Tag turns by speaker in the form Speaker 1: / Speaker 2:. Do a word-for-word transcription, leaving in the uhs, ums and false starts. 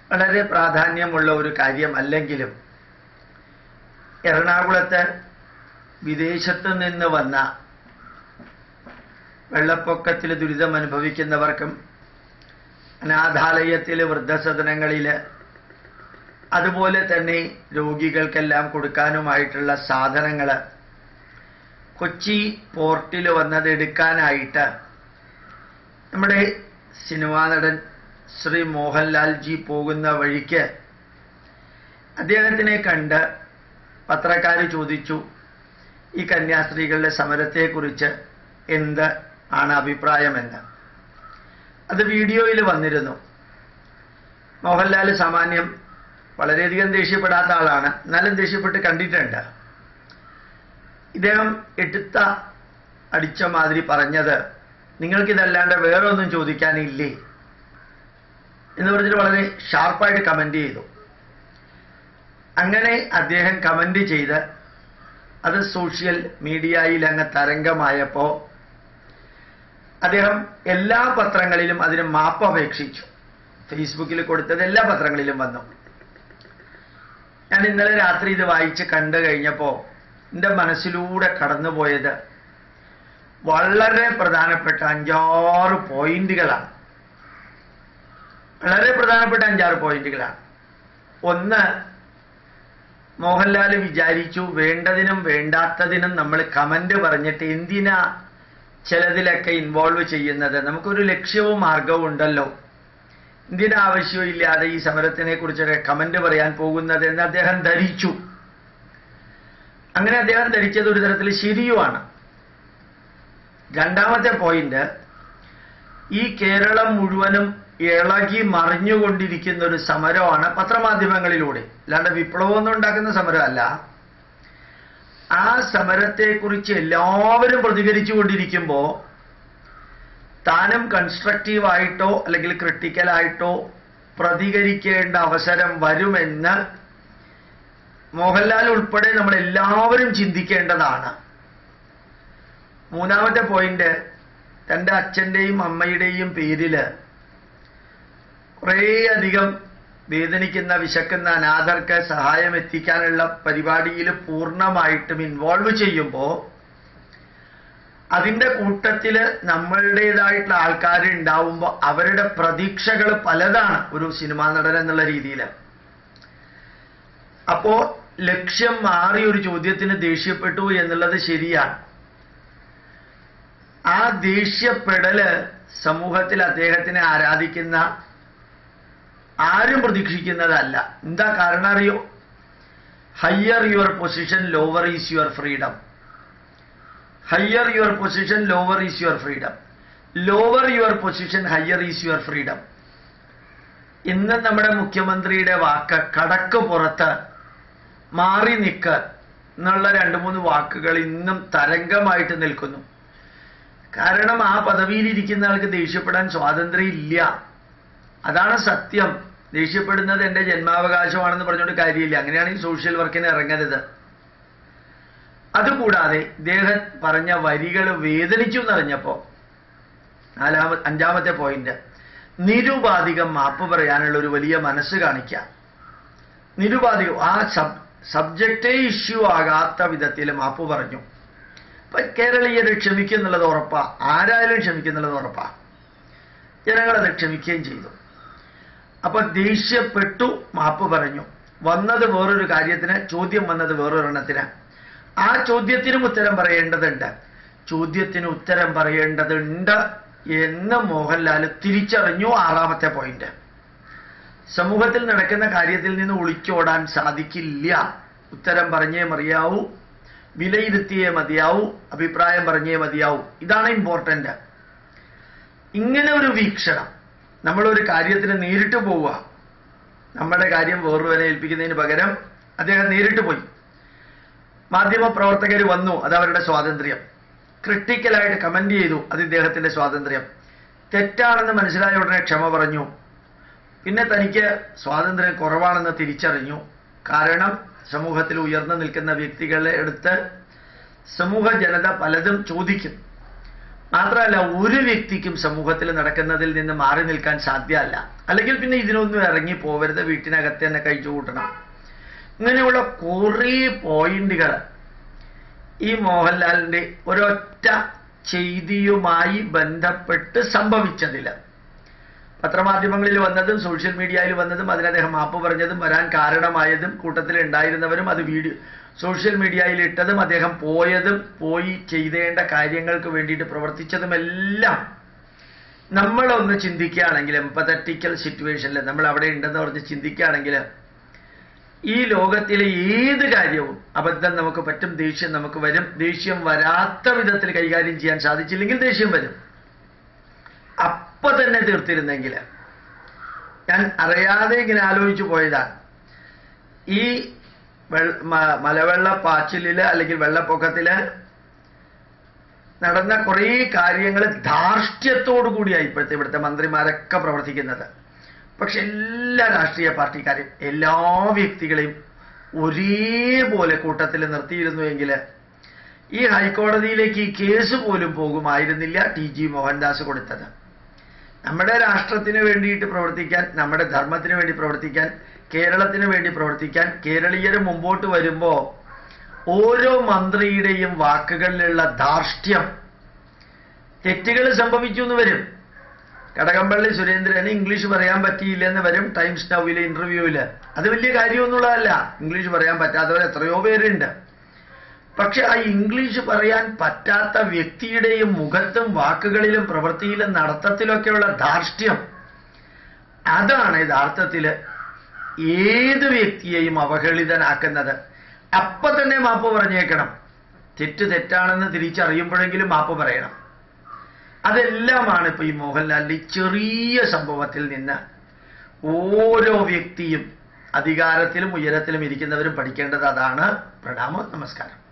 Speaker 1: വളരെ പ്രാധാന്യമുള്ള ഒരു കാര്യമല്ലെങ്കിലും എറണാകുളത്ത് വിദേശത്തു നിന്ന് വന്ന വെള്ളപ്പൊക്കത്തിൽ ദുരിതം അനുഭവിക്കുന്നവർക്കും അനാഥാലയത്തിൽ വൃദ്ധസദനങ്ങളിൽ അതുപോലെ തന്നെ രോഗികൾക്കെല്ലാം കൊടുക്കാനുമായിട്ടുള്ള സാധനങ്ങൾ കൊച്ചി പോർട്ടിൽ വന്നത് എടുക്കാനായിട്ട് നമ്മുടെ സിനിമാ നടൻ ശ്രീ മോഹൻലാൽ ജി പോകുന്ന വഴിക്ക് അദ്ദേഹത്തിനെ കണ്ട് പത്രക്കാർ ചോദിച്ചു, ഈ കന്യാസ്ത്രീകളുടെ സമരത്തെക്കുറിച്ച് എന്ത് ആണ് അഭിപ്രായമെന്ന്. അത് വീഡിയോയിൽ വന്നിരുന്നു. മോഹൻലാൽ സാമാന്യം വളരെയധികം ദേഷ്യപ്പെടാത്ത ആളാണ്, എന്നാലും ദേഷ്യപ്പെട്ട് കണ്ടിട്ടുണ്ട്. ഇദ്ദേഹം എടുത്ത അടിച്ച മാതിരി പറഞ്ഞത്, നിങ്ങൾക്കിതല്ലാണ്ട് വേറെ ഒന്നും ചോദിക്കാനില്ലേ എന്ന് പറഞ്ഞിട്ട് വളരെ ഷാർപ്പായിട്ട് കമന്റ് ചെയ്തു. അങ്ങനെ അദ്ദേഹം കമന്റ് ചെയ്ത് അത് സോഷ്യൽ മീഡിയയിൽ അങ്ങ് തരംഗമായപ്പോൾ അദ്ദേഹം എല്ലാ പത്രങ്ങളിലും അതിന് മാപ്പ് അപേക്ഷിച്ചു. ഫേസ്ബുക്കിൽ കൊടുത്തത് എല്ലാ പത്രങ്ങളിലും വന്നു. ഞാൻ ഇന്നലെ രാത്രി ഇത് വായിച്ച് കണ്ടു കഴിഞ്ഞപ്പോൾ എൻ്റെ മനസ്സിലൂടെ കടന്നുപോയത് വളരെ പ്രധാനപ്പെട്ട അഞ്ചാറ് പോയിന്റുകളാണ്. വളരെ പ്രധാനപ്പെട്ട അഞ്ചാറ് പോയിന്റുകളാണ്. ഒന്ന്, മോഹൻലാൽ വിചാരിച്ചു വേണ്ടതിനും വേണ്ടാത്തതിനും നമ്മൾ കമന്റ് പറഞ്ഞിട്ട് എന്തിനാ ചിലതിലൊക്കെ ഇൻവോൾവ് ചെയ്യുന്നത്, നമുക്കൊരു ലക്ഷ്യവും മാർഗവും ഉണ്ടല്ലോ, എന്തിനാവശ്യവും ഇല്ലാതെ ഈ സമരത്തിനെ കുറിച്ചൊക്കെ കമന്റ് പറയാൻ പോകുന്നത് എന്ന് അദ്ദേഹം ധരിച്ചു. അങ്ങനെ അദ്ദേഹം ധരിച്ചത് ഒരു തരത്തിൽ ശരിയുമാണ്. രണ്ടാമത്തെ പോയിന്റ്, ഈ കേരളം മുഴുവനും ഇളകി മറിഞ്ഞുകൊണ്ടിരിക്കുന്ന ഒരു സമരമാണ് പത്രമാധ്യമങ്ങളിലൂടെ, അല്ലാണ്ട് വിപ്ലവമൊന്നും ഉണ്ടാക്കുന്ന സമരമല്ല. ആ സമരത്തെക്കുറിച്ച് എല്ലാവരും പ്രതികരിച്ചു കൊണ്ടിരിക്കുമ്പോൾ താനും കൺസ്ട്രക്റ്റീവായിട്ടോ അല്ലെങ്കിൽ ക്രിട്ടിക്കലായിട്ടോ പ്രതികരിക്കേണ്ട അവസരം വരുമെന്ന് മോഹൻലാൽ ഉൾപ്പെടെ നമ്മൾ എല്ലാവരും ചിന്തിക്കേണ്ടതാണ്. മൂന്നാമത്തെ പോയിന്റ്, തൻ്റെ അച്ഛൻ്റെയും അമ്മയുടെയും പേരിൽ കുറേയധികം വേദനിക്കുന്ന വിശക്കുന്ന അനാഥർക്ക് സഹായം എത്തിക്കാനുള്ള പരിപാടിയിൽ പൂർണ്ണമായിട്ടും ഇൻവോൾവ് ചെയ്യുമ്പോൾ അതിൻ്റെ കൂട്ടത്തിൽ നമ്മളുടേതായിട്ടുള്ള ആൾക്കാർ ഉണ്ടാവുമ്പോൾ അവരുടെ പ്രതീക്ഷകൾ പലതാണ് ഒരു സിനിമാ നടൻ എന്നുള്ള രീതിയിൽ. അപ്പോ ലക്ഷ്യം മാറി ഒരു ചോദ്യത്തിന് ദേഷ്യപ്പെട്ടു എന്നുള്ളത് ശരിയാണ്. ആ ദേഷ്യപ്പെടല് സമൂഹത്തിൽ അദ്ദേഹത്തിനെ ആരാധിക്കുന്ന ആരും പ്രതീക്ഷിക്കുന്നതല്ല. എന്താ കാരണം അറിയോ? Higher your position lower is your freedom. Higher your position lower is your freedom. Lower your position higher is your freedom. ഇന്ന് നമ്മുടെ മുഖ്യമന്ത്രിയുടെ വാക്ക് കടക്ക് പുറത്ത് മാറി നിൽക്ക് എന്നുള്ള രണ്ട് മൂന്ന് വാക്കുകൾ ഇന്നും തരംഗമായിട്ട് നിൽക്കുന്നു. കാരണം ആ പദവിയിലിരിക്കുന്ന ആൾക്ക് ദേഷ്യപ്പെടാൻ സ്വാതന്ത്ര്യം ഇല്ല. അതാണ് സത്യം. ദേഷ്യപ്പെടുന്നത് എൻ്റെ ജന്മാവകാശമാണെന്ന് പറഞ്ഞുകൊണ്ട് കാര്യമില്ല. അങ്ങനെയാണ് ഈ സോഷ്യൽ വർക്കിന് ഇറങ്ങരുത്. അതുകൂടാതെ ഇദ്ദേഹം പറഞ്ഞ വരികൾ വേദനിച്ചു എന്നറിഞ്ഞപ്പോൾ നാലാമ അഞ്ചാമത്തെ പോയിന്റ്, നിരുപാധികം മാപ്പ് പറയാനുള്ള ഒരു വലിയ മനസ്സ് കാണിക്കാം. നിരുപാധികം ആ സബ് സബ്ജക്റ്റേ ഇഷ്യൂ ആകാത്ത വിധത്തിൽ മാപ്പ് പറഞ്ഞു. അപ്പൊ കേരളീയർ ക്ഷമിക്കുന്നുള്ളത് ഉറപ്പാ, ആരായാലും ക്ഷമിക്കുന്നുള്ളത് ഉറപ്പാ. ജനങ്ങളത് ക്ഷമിക്കുകയും ചെയ്തു. അപ്പൊ ദേഷ്യപ്പെട്ടു, മാപ്പ് പറഞ്ഞു. വന്നത് വേറൊരു കാര്യത്തിന്, ചോദ്യം വന്നത് വേറൊരെണ്ണത്തിന്. ആ ചോദ്യത്തിനും ഉത്തരം പറയേണ്ടതുണ്ട്. ചോദ്യത്തിന് ഉത്തരം പറയേണ്ടതുണ്ട് എന്ന് മോഹൻലാൽ തിരിച്ചറിഞ്ഞു. ആറാമത്തെ പോയിന്റ്, സമൂഹത്തിൽ നടക്കുന്ന കാര്യത്തിൽ നിന്ന് ഒളിച്ചോടാൻ സാധിക്കില്ല. ഉത്തരം പറഞ്ഞേ മതിയാവൂ, വിലയിരുത്തിയേ മതിയാവൂ, അഭിപ്രായം പറഞ്ഞേ മതിയാവൂ. ഇതാണ് ഇമ്പോർട്ടന്റ്. ഇങ്ങനെ ഒരു വീക്ഷണം, നമ്മളൊരു കാര്യത്തിന് നേരിട്ട് പോവുക, നമ്മുടെ കാര്യം വേറൊരുവനെ ഏൽപ്പിക്കുന്നതിന് പകരം അദ്ദേഹം നേരിട്ട് പോയി. മാധ്യമപ്രവർത്തകർ വന്നു, അത് അവരുടെ സ്വാതന്ത്ര്യം. ക്രിട്ടിക്കലായിട്ട് കമന്റ് ചെയ്തു, അത് ഇദ്ദേഹത്തിന്റെ സ്വാതന്ത്ര്യം. തെറ്റാണെന്ന് മനസ്സിലായ ഉടനെ ക്ഷമ പറഞ്ഞു. പിന്നെ തനിക്ക് സ്വാതന്ത്ര്യം കുറവാണെന്ന് തിരിച്ചറിഞ്ഞു. കാരണം സമൂഹത്തിൽ ഉയർന്നു നിൽക്കുന്ന വ്യക്തികളെ എടുത്ത് സമൂഹ ജനത പലതും ചോദിക്കും. മാത്രമല്ല ഒരു വ്യക്തിക്കും സമൂഹത്തിൽ നടക്കുന്നതിൽ നിന്ന് മാറി നിൽക്കാൻ സാധ്യമല്ല. അല്ലെങ്കിൽ പിന്നെ ഇതിനൊന്നും ഇറങ്ങി പോവരുത്, വീട്ടിനകത്ത് തന്നെ കഴിച്ചു കൂട്ടണം. ഇങ്ങനെയുള്ള കുറേ പോയിന്റുകൾ ഈ മോഹൻലാലിന്റെ ഒരൊറ്റ ചെയ്തിയുമായി ബന്ധപ്പെട്ട് സംഭവിച്ചതിൽ, പത്രമാധ്യമങ്ങളിൽ വന്നതും സോഷ്യൽ മീഡിയയിൽ വന്നതും അതിന് അദ്ദേഹം മാപ്പ് പറഞ്ഞതും വരാൻ കാരണമായതും കൂട്ടത്തിൽ ഉണ്ടായിരുന്നവരും അത് വീഡിയോ സോഷ്യൽ മീഡിയയിൽ ഇട്ടതും അദ്ദേഹം പോയതും പോയി ചെയ്തേണ്ട കാര്യങ്ങൾക്ക് വേണ്ടിയിട്ട് പ്രവർത്തിച്ചതുമെല്ലാം നമ്മളൊന്ന് ചിന്തിക്കുകയാണെങ്കിൽ, എംപതറ്റിക്കൽ സിറ്റുവേഷനിൽ നമ്മൾ അവിടെ ഉണ്ടെന്ന് പറഞ്ഞ് ചിന്തിക്കുകയാണെങ്കിൽ ഈ ലോകത്തിലെ ഏത് കാര്യവും അബദ്ധം നമുക്ക് പറ്റും, ദേഷ്യം നമുക്ക് വരും. ദേഷ്യം വരാത്ത വിധത്തിൽ കൈകാര്യം ചെയ്യാൻ സാധിച്ചില്ലെങ്കിൽ ദേഷ്യം വരും. അപ്പൊ തന്നെ തീർത്തിരുന്നെങ്കിൽ, ഞാൻ അറിയാതെ ഇങ്ങനെ ആലോചിച്ചു പോയതാണ്, ഈ മലവെള്ളപ്പാച്ചിലില് അല്ലെങ്കിൽ വെള്ളപ്പൊക്കത്തില് നടന്ന കുറേ കാര്യങ്ങൾ ധാർഷ്ട്യത്തോടു കൂടിയായി ഇപ്പോഴത്തെ ഇവിടുത്തെ മന്ത്രിമാരൊക്കെ പ്രവർത്തിക്കുന്നത്. പക്ഷെ എല്ലാ രാഷ്ട്രീയ പാർട്ടിക്കാരെയും എല്ലാ വ്യക്തികളെയും ഒരേപോലെ കൂട്ടത്തിൽ നിർത്തിയിരുന്നുവെങ്കിൽ ഈ ഹൈക്കോടതിയിലേക്ക് ഈ കേസ് പോലും പോകുമായിരുന്നില്ല ടി ജി മോഹൻദാസ് കൊടുത്തത്. നമ്മുടെ രാഷ്ട്രത്തിന് വേണ്ടിയിട്ട് പ്രവർത്തിക്കാൻ, നമ്മുടെ ധർമ്മത്തിന് വേണ്ടി പ്രവർത്തിക്കാൻ, കേരളത്തിന് വേണ്ടി പ്രവർത്തിക്കാൻ കേരളീയർ മുമ്പോട്ട് വരുമ്പോൾ ഓരോ മന്ത്രിയുടെയും വാക്കുകളിലുള്ള ധാർഷ്ട്യം, തെറ്റുകൾ സംഭവിച്ചു എന്ന് വരും. കടകംപള്ളി സുരേന്ദ്രന് ഇംഗ്ലീഷ് പറയാൻ പറ്റിയില്ലെന്ന് വരും ടൈംസ് നൗവിലെ ഇന്റർവ്യൂവിൽ. അത് വലിയ കാര്യമൊന്നുള്ളതല്ല, ഇംഗ്ലീഷ് പറയാൻ പറ്റാത്തവർ എത്രയോ പേരുണ്ട്. പക്ഷെ ആ ഇംഗ്ലീഷ് പറയാൻ പറ്റാത്ത വ്യക്തിയുടെയും മുഖത്തും വാക്കുകളിലും പ്രവൃത്തിയിലും നടത്തത്തിലൊക്കെയുള്ള ധാർഷ്ട്യം, അതാണ് യഥാർത്ഥത്തിൽ ഏത് വ്യക്തിയെയും അവഹേളിതനാക്കുന്നത്. അപ്പൊ തന്നെ മാപ്പ് പറഞ്ഞേക്കണം. തെറ്റ് തെറ്റാണെന്ന് തിരിച്ചറിയുമ്പോഴെങ്കിലും മാപ്പ് പറയണം. അതെല്ലാമാണ് ഇപ്പൊ ഈ മോഹൻലാലിന്റെ ചെറിയ സംഭവത്തിൽ നിന്ന് ഓരോ വ്യക്തിയും, അധികാരത്തിലും ഉയരത്തിലും ഇരിക്കുന്നവരും പഠിക്കേണ്ടത് അതാണ്. പ്രണാമം, നമസ്കാരം.